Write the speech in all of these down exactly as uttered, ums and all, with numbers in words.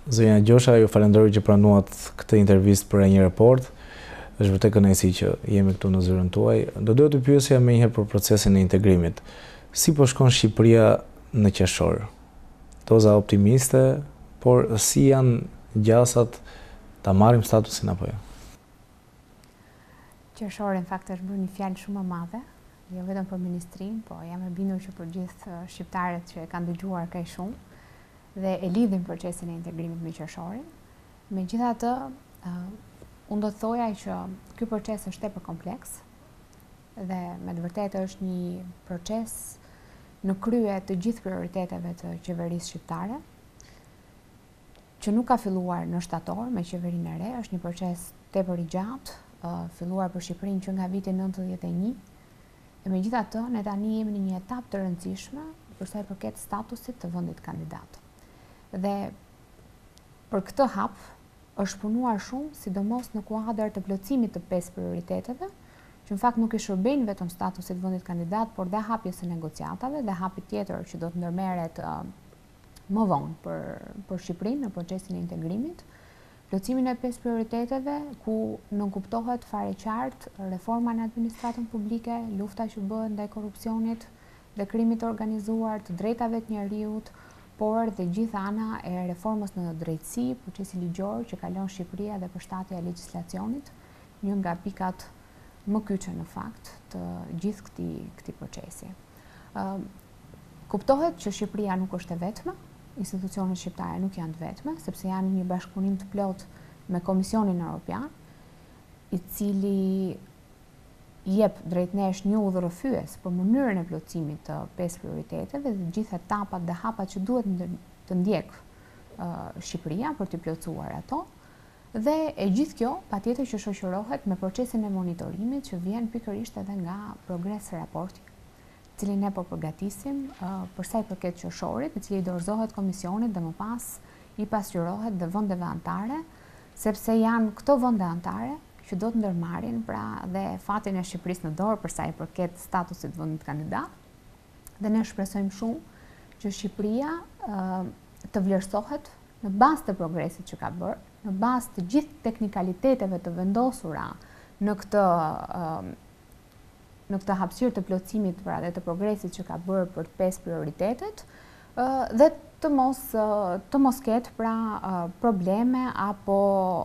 Zonja Gjosha, ju falenderoj që pranuat këtë intervistë për një report. Është vërtet kënaqësi që jemi këtu në zyrën tuaj. Do doja të pyesja më njëherë për procesin e integrimit. Si po shkon Shqipëria në qershor? Doza optimiste, por si janë gjasat ta marrim statusin apo jo? Qershori në fakt është bërë një fjalë shumë e madhe, jo vetëm për ministrinë, po jam e bindur që për gjithë shqiptarët që e kanë dëgjuar kaq shumë dhe e lidhin procesin e integrimit me qershorin. Megjithatë, uh, unë do të thoja që ky proces është tepër kompleks dhe me të vërtetë është një proces në krye të gjithë prioriteteve të qeverisë shqiptare, që nuk ka filluar në shtator me qeverinë e re, është një proces tepër i gjatë, uh, filluar për Shqipërinë që nga viti nëntëdhjetë e një. E megjithatë, ne tani jemi në një etapë të rëndësishme për sa i përket statusit të vendit kandidat. Dhe për këtë hap është punuar shumë, sidomos në kuadër të plotësimit të pesë prioriteteve, që në fakt nuk i shërbejnë vetëm statusit vendit kandidat, por dhe hapjes së negociatave dhe hapi tjetër që do të ndërmerret uh, më vonë për, për Shqipërinë në procesin e integrimit, plotësimin e pesë prioriteteve ku nënkuptohet fare qartë reforma në administratën publike, lufta që bëhet ndaj korrupsionit dhe krimit të organizuar, të drejtave të njerëzit, por dhe gjithë ana e reformës në drejtësi, procesi ligjor që kalon Shqipëria dhe përshtatja e legjislacionit, një nga pikat më kyçe në fakt të gjithë këtij këtij procesi. Uh, kuptohet që Shqipëria nuk është e vetme, institucionet shqiptare nuk janë të vetme, sepse janë një bashkëpunim të plotë me Komisionin Evropian, i cili jep drejt nesh një udhërrëfyes për mënyrën e plotësimit të pesë prioriteteve dhe gjithë etapat dhe hapat që duhet të ndjek uh, Shqipëria për të plotësuar ato. Dhe e gjithë kjo patjetër që shoqërohet me procesin e monitorimit që vjen pikërisht edhe nga progres raporti, i cili ne po përgatisim uh, për sa i përket qershorit, i cili dorëzohet komisionit dhe më pas i pasqyrohet dhe vendeve anëtare, sepse janë këto vende anëtare që do të ndërmarrin pra dhe fatin e Shqipërisë në dorë për sa i përket statusit vendit kandidat. Dhe ne shpresojmë shumë që Shqipëria uh, të vlerësohet në bazë të progresit që ka bërë, në bazë të gjithë teknikaliteteve të vendosura në këtë uh, në këtë hapësirë të plotësimit pra dhe të progresit që ka bërë për të pesë prioritetet, uh, dhe të mos uh, të mos ketë pra uh, probleme apo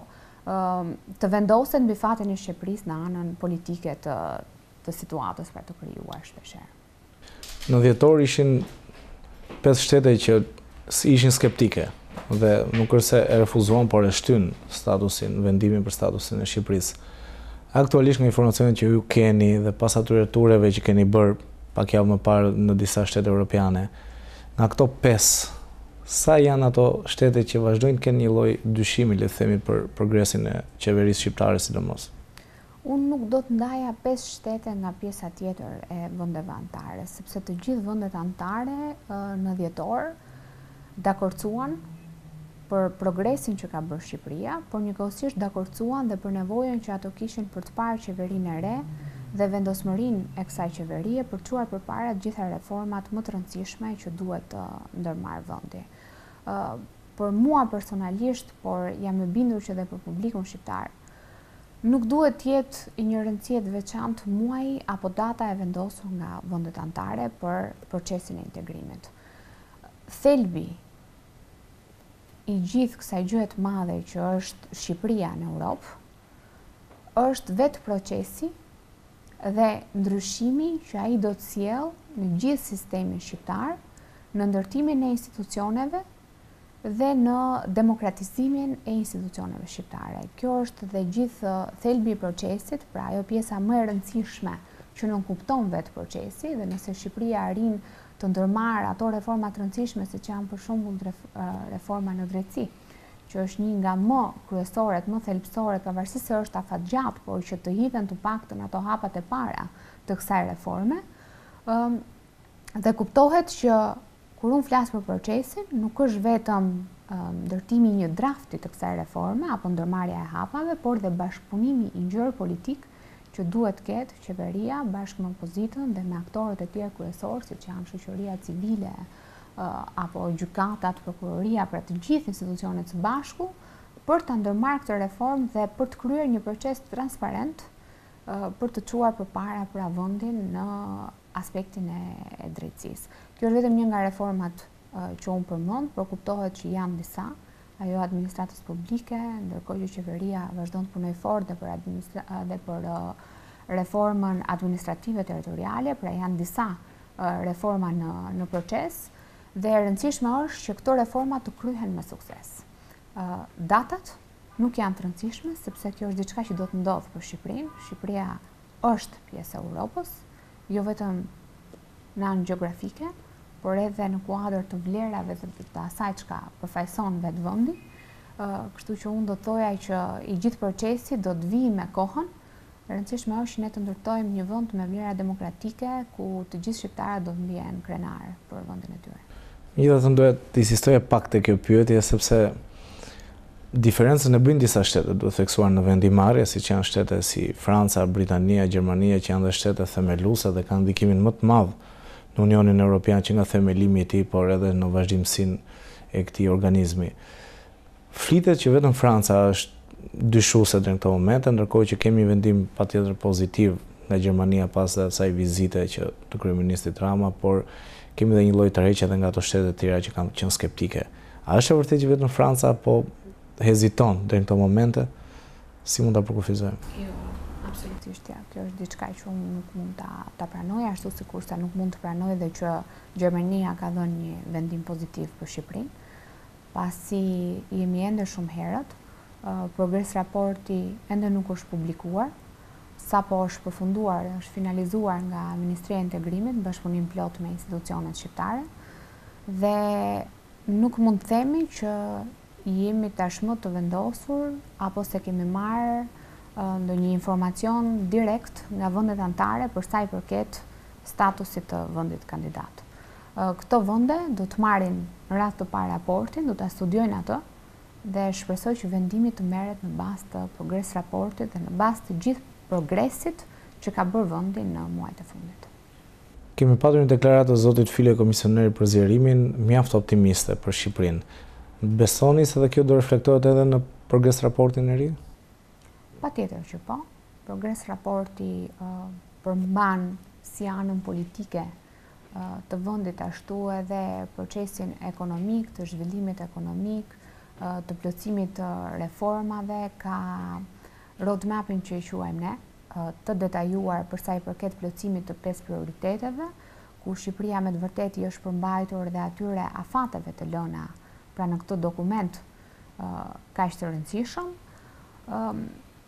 të vendosen mbi fatin e Shqipërisë në anën politike të, të situatës për të krijuar shpeshherë. Në dhjetor ishin pesë shtete që ishin skeptike dhe nuk është se e refuzuan, por e shtyn statusin, vendimin për statusin e Shqipërisë. Aktualisht nga informacionet që ju keni dhe pas atyre tureve që keni bërë pak javë më parë në disa shtete europiane, nga këto pesë, sa janë ato shtete që vazhdojnë të kenë një lloj dyshimi, le të themi, për progresin e qeverisë shqiptare sidomos? Unë nuk do të ndaja pesë shtete nga pjesa tjetër e vendeve anëtare, sepse të gjithë vendet anëtare në dhjetor dakordsuan për progresin që ka bërë Shqipëria, por njëkohësisht dakordsuan dhe për nevojën që ato kishin për të parë qeverinë e re dhe vendosmërinë e kësaj qeverie për të çuar përpara të gjitha reformat më të rëndësishme që duhet të ndërmarrë vendi. Uh, për mua personalisht, por jam e bindur që dhe për publikun shqiptar, nuk duhet të jetë i një rëndësie të veçantë muaji apo data e vendosur nga vendet anëtare për procesin e integrimit. Thelbi i gjithë kësaj gjëje të madhe që është Shqipëria në Europë është vetë procesi dhe ndryshimi që ai do të sjellë në gjithë sistemin shqiptar, në ndërtimin e institucioneve dhe në demokratizimin e institucioneve shqiptare. Kjo është dhe gjithë thelbi i procesit, pra ajo pjesa më e rëndësishme që nuk kupton vetë procesi, dhe nëse Shqipëria arrin të ndërmarrë ato reforma të rëndësishme siç janë për shembull reforma në drejtësi, që është një nga më kryesoret, më thelbësoret, pavarësisht se është afatgjatë, por që të hidhen të paktën ato hapat e para të kësaj reforme, um, dhe kuptohet që kur unë flas për procesin, nuk është vetëm um, ndërtimi i një drafti të kësaj reforme apo ndërmarrja e hapave, por dhe bashkëpunimi i ngjyrë politik që duhet të ketë qeveria bashkë me opozitën dhe me aktorët e tjerë kryesorë, siç janë shoqëria civile, apo gjykatat, prokuroria, pra të gjithë institucionet së bashku, për të ndërmarrë këtë reformë dhe për të kryer një proces transparent për të çuar përpara pra vendin në aspektin e drejtësisë. Kjo është vetëm një nga reformat që unë përmend, por kuptohet që janë disa, ajo administratës publike, ndërkohë që qeveria vazhdon të punojë fort dhe për administra dhe për reformën administrative territoriale, pra janë disa reforma në në proces dhe e rëndësishme është që këto reforma të kryhen me sukses. Datat nuk janë të rëndësishme, sepse kjo është diçka që do të ndodhë për Shqipërinë. Shqipëria është pjesë e Europës, jo vetëm në anë gjeografike, por edhe në kuadër të vlerave dhe të asaj çka përfaqëson vetë vendi. Kështu që unë do të thoja që i gjithë procesi do të vijë me kohën. E rëndësishme është që ne të ndërtojmë një vend me vlera demokratike ku të gjithë shqiptarët do të mbien krenar për vendin e tyre. Megjithatë duhet të insistoja pak te kjo pyetje sepse diferencën e bëjnë disa shtete, duhet theksuar në vendimarrje, siç janë shtete si Franca, Britania, Gjermania, që janë dhe shtete themeluese dhe kanë ndikimin më të madh në Unionin Evropian që nga themelimi i tij, por edhe në vazhdimsinë e këtij organizmi. Flitet që vetëm Franca është dyshuese deri në këtë moment, ndërkohë që kemi vendim patjetër pozitiv nga Gjermania pas asaj vizite që të kryeministit Rama, por kemi edhe një lloj tërheqje edhe nga ato shtete të tjera që kanë qenë skeptike. A është e vërtetë që vetëm Franca po heziton deri në këto momente? Si mund ta përkufizojmë? Jo, absolutisht ja. Kjo është diçka që unë nuk mund ta ta pranoj, ashtu sikur sa nuk mund të pranoj dhe që Gjermania ka dhënë një vendim pozitiv për Shqipërinë, pasi jemi ende shumë herët, progres raporti ende nuk është publikuar, sapo është përfunduar, është finalizuar nga Ministria e Integrimit, bashkëpunim plot me institucionet shqiptare, dhe nuk mund të themi që jemi tashmë të vendosur apo se kemi marrë ndonjë informacion direkt nga vendet anëtare për sa i përket statusit të vendit kandidat. Këto vende do të marrin në radhë të parë raportin, do ta studiojnë atë dhe shpresoj që vendimi të merret në bazë të progres raportit dhe në bazë të gjithë progresit që ka bërë vendi në muajt e fundit. Kemi patur një deklaratë të zotit File, komisioneri për zgjerimin, mjaft optimiste për Shqipërinë. Besoni se dhe kjo do reflektohet edhe në progres raportin e ri? Patjetër që po. Progres raporti uh, përmban si anën politike uh, të vendit, ashtu edhe procesin ekonomik, të zhvillimit ekonomik, uh, të plotësimit të reformave, ka roadmapin që i quajmë ne, uh, të detajuar për sa i përket plotësimit të pesë prioriteteve, ku Shqipëria me të vërtetë i është përmbajtur dhe atyre afateve të lëna pra në këtë dokument uh, kaq të rëndësishëm. Um,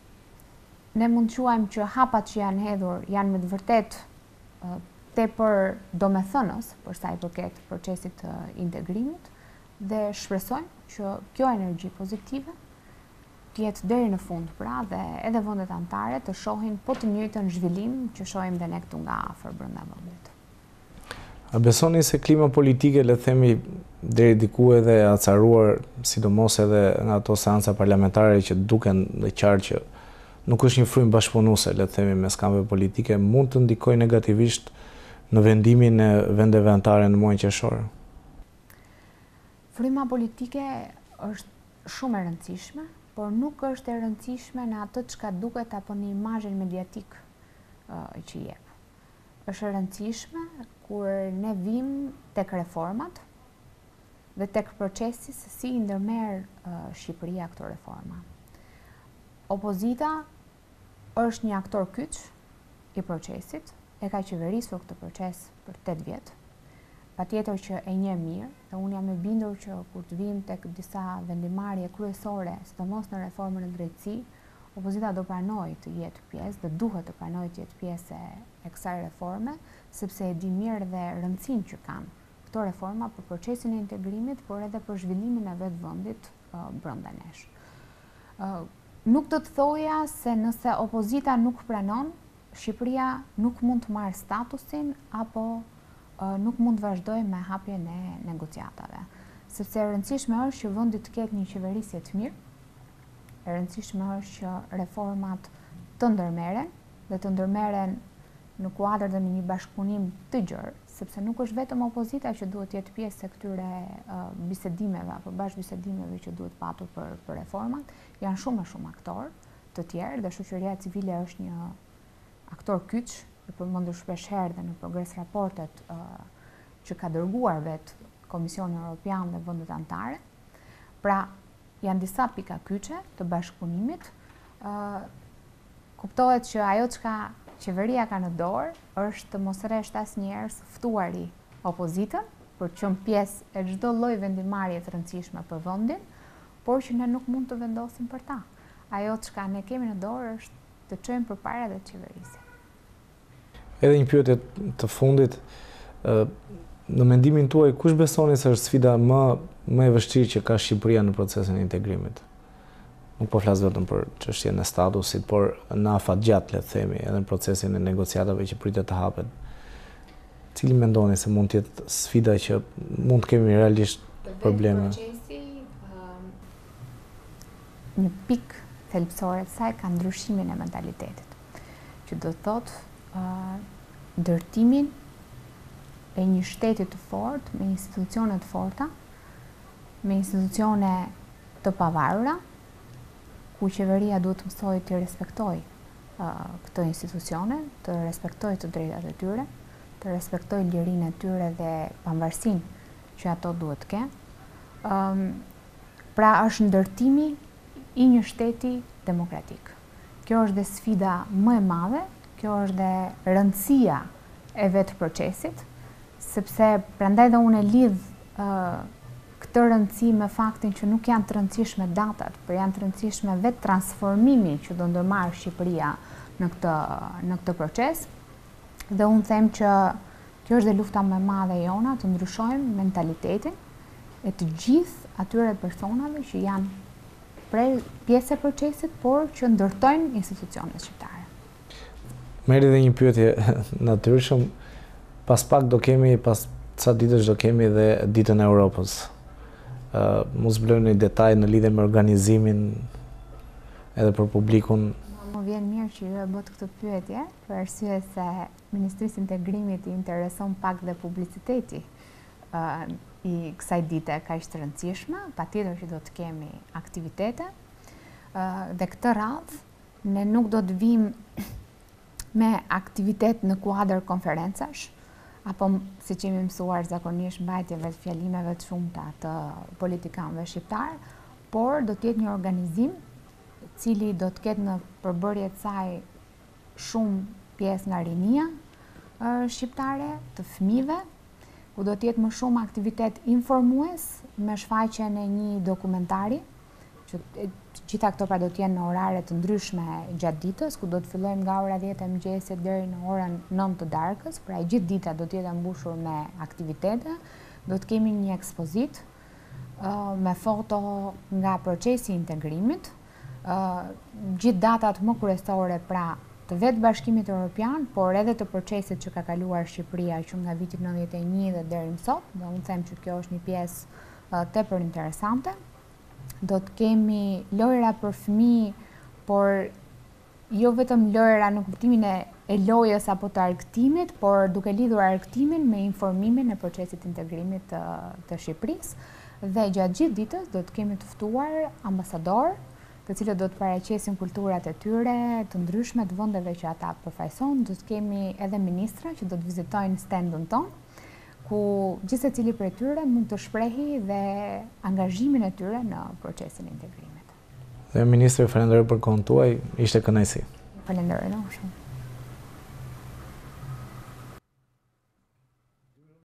ne mund të quajmë që hapat që janë hedhur janë me të vërtetë uh, tepër domethënës për sa i përket procesit të integrimit dhe shpresojmë që kjo energji pozitive të jetë deri në fund, pra dhe edhe vendet anëtare të shohin po të njëjtën zhvillim që shohim dhe ne këtu nga afër brenda vendit. A besoni se klima politike, le të themi, deri diku edhe acaruar, sidomos edhe nga ato seanca parlamentare që duken dhe qartë që nuk është një frymë bashkëpunuese, le të themi, mes kampeve politike, mund të ndikojë negativisht në vendimin e vendeve anëtare në muajin qershor? Fryma politike është shumë e rëndësishme, por nuk është e rëndësishme në atë çka duket apo në imazhin mediatik uh, që jep. Është e rëndësishme kur ne vim tek reformat dhe tek procesi se si i ndërmerr uh, Shqipëria këto reforma. Opozita është një aktor kyç i procesit, e ka qeverisur këtë proces për tetë vjet. Patjetër që e njeh mirë, dhe unë jam e bindur që kur të vim tek disa vendimarrje kryesore, sidomos në reformën e drejtësi, opozita do pranojë të jetë pjesë, dhe duhet të pranojë të jetë pjesë e kësaj reforme, sepse e di mirë dhe rëndësinë që kanë këto reforma për procesin e integrimit, por edhe për zhvillimin e vetë vendit uh, brenda nesh. Uh, nuk do të thoja se nëse opozita nuk pranon, Shqipëria nuk mund të marrë statusin apo uh, nuk mund të vazhdojë me hapjen e negociatave, sepse e rëndësishme është që vendi të ketë një qeverisje të mirë. E rëndësishme është që reformat të ndërmeren dhe të ndërmeren në kuadër dhe në një bashkëpunim të gjerë, sepse nuk është vetëm opozita që duhet jetë pjesë e këtyre uh, bisedimeve apo bashkëbisedimeve që duhet patur për, për reformat, janë shumë e shumë aktorë të tjerë dhe shoqëria civile është një aktor kyç, e përmendur shpesh herë dhe në progres raportet uh, që ka dërguar vetë Komisioni Evropian dhe vendet anëtare. Pra, janë disa pika kyçe të bashkëpunimit. Uh, kuptohet që ajo çka qeveria ka në dorë është të mos rresht asnjëherë së ftuari opozitën për të qenë pjesë e çdo lloj vendimarrje të rëndësishme për vendin, por që ne nuk mund të vendosim për ta. Ajo çka ne kemi në dorë është të çojmë përpara dhe të qeverisë. Edhe një pyetje të fundit, në mendimin tuaj kush besoni se është sfida më më e vështirë që ka Shqipëria në procesin e integrimit? Nuk po flas vetëm për çështjen e statusit, por në afatgjatë, le të themi, edhe në procesin e negociatave që pritet të hapet. Cili mendoni se mund të jetë sfida që mund të kemi realisht probleme? Procesi, um, një pikë thelbësore të saj ka ndryshimin e mentalitetit, që do të thotë uh, ndërtimin e një shteti të fortë, me institucione të forta, me institucione të pavarura, ku qeveria duhet të mësojë të respektojë uh, këto institucione, të respektojë të drejtat e tyre, të respektojë lirinë e tyre dhe pavarësinë që ato duhet të kenë. Um, pra është ndërtimi i një shteti demokratik. Kjo është dhe sfida më e madhe, kjo është dhe rëndësia e vetë procesit, sepse prandaj dhe unë e lidh uh, këtë rëndësi me faktin që nuk janë të rëndësishme datat, por janë të rëndësishme vetë transformimi që do ndërmarrë Shqipëria në këtë, në këtë proces. Dhe unë them që kjo është dhe lufta më e madhe jona, të ndryshojmë mentalitetin e të gjithë atyre personave që janë prej pjesë e procesit, por që ndërtojnë institucionet shqiptare. Merri dhe një pyetje natyrshëm, pas pak do kemi, pas ca ditësh do kemi dhe ditën e Europës. Uh, mos zbulojmë një detaj në lidhje me organizimin edhe për publikun. Më vjen mirë që ju e bët këtë pyetje, për arsye se Ministrisë Integrimit i intereson pak dhe publiciteti uh, i kësaj dite kaq të rëndësishme, patjetër që do të kemi aktivitete, uh, dhe këtë radhë ne nuk do të vim me aktivitet në kuadër konferencash, apo si që jemi mësuar zakonisht mbajtjeve të fjalimeve të shumta të politikanëve shqiptar, por do të jetë një organizim cili do të ketë në përbërje të saj shumë pjesë nga rinia shqiptare, të fëmijëve, ku do të jetë më shumë aktivitet informues me shfaqjen e një dokumentari, që gjitha këto pra do të jenë në orare të ndryshme gjatë ditës, ku do të fillojmë nga ora dhjetë e mëngjesit deri në orën nëntë të darkës, pra e gjithë dita do të jetë mbushur me aktivitete. Do të kemi një ekspozit uh, me foto nga procesi i integrimit, uh, gjithë datat më kryesore pra të vetë Bashkimit Evropian, por edhe të procesit që ka kaluar Shqipëria që nga viti nëntëdhjetë e një dhe deri më sot, dhe unë them që kjo është një pjesë uh, tepër interesante. Do të kemi lojra për fëmijë, por jo vetëm lojra në kuptimin e, e lojës apo të argëtimit, por duke lidhur argëtimin me informimin e procesit integrimit të, të Shqipërisë. Dhe gjatë gjithë ditës do të kemi të ftuar ambasador, të cilët do të paraqesin kulturat e tyre, të ndryshme të vendeve që ata përfaqësojnë. Do të kemi edhe ministra që do të vizitojnë standun tonë, ku gjithse cili për tyre mund të shprehi dhe angazhimin e tyre në procesin e integrimit. Dhe Ministri, falenderoj për kohën tuaj, ishte kënaqësi. Falenderoj shumë.